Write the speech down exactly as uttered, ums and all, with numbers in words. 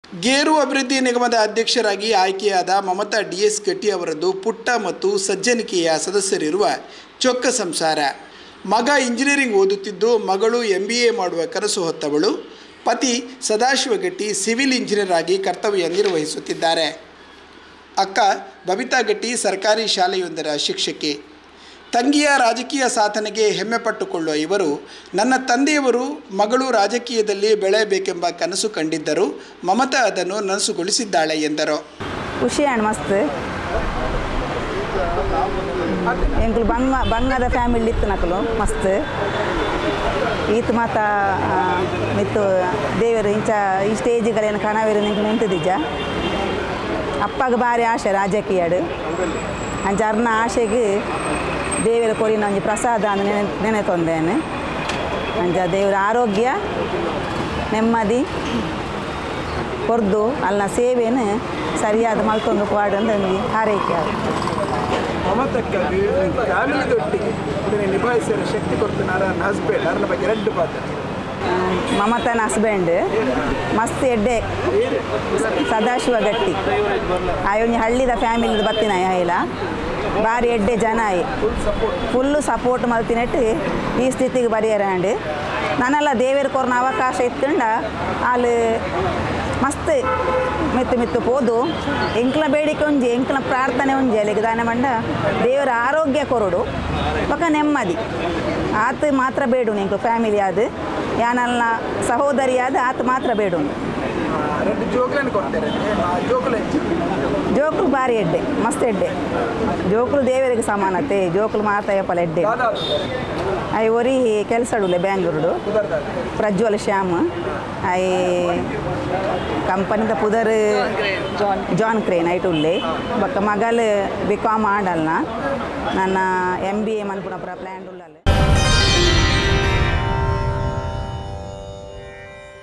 ಗೇರು ಅಭಿವೃದ್ಧಿ ನಿಗಮದ ಅಧ್ಯಕ್ಷರಾಗಿ ಆಯ್ಕೆಯಾದ ಮಮತಾ ಡಿ ಎಸ್ ಗಟ್ಟಿ ಅವರದ್ದು ಪುಟ್ಟ ಮತ್ತು ಸಜ್ಜನಿಕೆಯ ಸದಸ್ಯರಿರುವ ಚೊಕ್ಕ ಸಂಸಾರ. ಮಗ ಇಂಜಿನಿಯರಿಂಗ್ ಓದುತ್ತಿದ್ದು ಮಗಳು ಎಂ ಬಿ ಎ ಮಾಡುವ ಕನಸು ಹೊತ್ತವಳು. ಪತಿ ಸದಾಶಿವ ಗಟ್ಟಿ ಸಿವಿಲ್ ಇಂಜಿನಿಯರ್ ಆಗಿ ಕರ್ತವ್ಯ ನಿರ್ವಹಿಸುತ್ತಿದ್ದಾರೆ. ಅಕ್ಕ ಬಬಿತಾ ಗಟ್ಟಿ ಸರ್ಕಾರಿ ಶಾಲೆಯೊಂದರ ಶಿಕ್ಷಕಿ. ತಂಗಿಯ ರಾಜಕೀಯ ಸಾಧನೆಗೆ ಹೆಮ್ಮೆ ಪಟ್ಟುಕೊಳ್ಳುವ ಇವರು, ನನ್ನ ತಂದೆಯವರು ಮಗಳು ರಾಜಕೀಯದಲ್ಲಿ ಬೆಳೆಯಬೇಕೆಂಬ ಕನಸು ಕಂಡಿದ್ದರು. ಮಮತಾ ಅದನ್ನು ನನಸುಗೊಳಿಸಿದ್ದಾಳೆ ಎಂದರು. ಖುಷಿ ಅಣ್ಣ ಮಸ್ತ್ ಎಂಕಲು ಬಂಗ ಬಂಗದ ಫ್ಯಾಮಿಲಿ ಇತ್ತು ನಕಲು ಮಸ್ತ್ ಈತ ಮಾತ ಮಿತ್ತು ದೇವರು ಇಂಚ ಈ ಸ್ಟೇಜ್ಗಳೇನು ಕಣವೇರು ನಿಂಗೆ ನಿಂತಿದ್ದಿಜ್ಜ ಅಪ್ಪಗೆ ಭಾರಿ ಆಸೆ ರಾಜಕೀಯಡು ಅಂಚ ಅರ್ನ ಆಸೆಗೆ ದೇವರ ಕೊರಿನ ಒಂಜಿ ಪ್ರಸಾದ ಅಂದು ನೆನೆ ನೆನೆ ತೊಂದೇನೆ ಅಂಚ ದೇವರ ಆರೋಗ್ಯ ನೆಮ್ಮದಿ ಕೊರ್ದು ಅಲ್ಲ ಸೇವೆಯನ್ನು ಸರಿಯಾದ ಮಲ್ತೊಂದು ಪಾಡು ಅಂತ ನನಗೆ ಹಾರೈಕೆ ಅದು. ಮಮತಕ್ಕಾಗಿ ಫ್ಯಾಮಿಲಿದೊಟ್ಟಿಗೆ ನಿಭಾಯಿಸಿದ ಶಕ್ತಿ ಕೊಡ್ತಾರ ಹಸ್ಬೆಂಡ್ ಅದ್ರ ಬಗ್ಗೆ ಎರಡು ಪಾತ್ರ. ಮಮತನ ಹಸ್ಬೆಂಡ್ ಮಸ್ತ್ ಎಡ್ಡೆ ಸದಾಶಿವ ಗಟ್ಟಿ ಆಯೊಂದು ಹಳ್ಳಿದ ಫ್ಯಾಮಿಲಿದ ಬತ್ತಿನ ಇಲ್ಲ ಭಾರಿ ಎಡ್ಡೆ ಜನ ಫುಲ್ಲು ಸಪೋರ್ಟ್ ಮಲ್ತಿನಟ್ಟು ಈ ಸ್ಥಿತಿಗೆ ಬರೆಯರಂಡು ನಾನೆಲ್ಲ ದೇವರ ಕೊರ್ನ ಅವಕಾಶ ಇತ್ತಂಡ ಅಲ್ಲಿ ಮಸ್ತ್ ಮಿತ್ತು ಮಿತ್ತು ಪೋದು ಎಂಕ್ಲ ಬೇಡಿಕೆ ಒಂಜಿ ಎಂಕ್ಲ ಪ್ರಾರ್ಥನೆ ಒಂಜಿ ಅಲ್ಲಿಗೆ ದಾನ ಮಂಡ ದೇವರ ಆರೋಗ್ಯ ಕೊರಡು ಪಕ್ಕ ನೆಮ್ಮದಿ ಆತ ಮಾತ್ರ ಬೇಡು ಎಂಕ್ಲು ಫ್ಯಾಮಿಲಿ ಆದ ಯಾನಲ್ಲ ಸಹೋದರಿ ಆದ ಆತ ಮಾತ್ರ ಬೇಡು. ಜೋಕುಲು ಭಾರಿ ಎಡ್ಡೆ ಮಸ್ತ್ ಎಡ್ಡೆ ಜೋಕುಲು ದೇವರಿಗೆ ಸಮಾನತೆ ಜೋಕುಲು ಮಾತಾಯಪ್ಪಲ ಎಡ್ಡೆ ಐ ಒರಿ ಕೆಲಸಡುಲೆ ಬ್ಯಾಂಗ್ಳೂರು ಪ್ರಜ್ವಲ್ ಶ್ಯಾಮ್ ಐ ಕಂಪನಿದ ಪುದರ್ ಜಾನ್ ಕ್ರೇನ್ ಐಟು ಉಲ್ಲೆ ಬಕ್ಕ ಮಗಲ್ ಬಿ ಕಾಮ್ ಆಡಲ್ನ ನನ್ನ ಎಂ ಬಿ ಎ ಮನ್ಪುನ ಪ್ಲಾನ್ ಉಳ್ಳಲ್ಲ.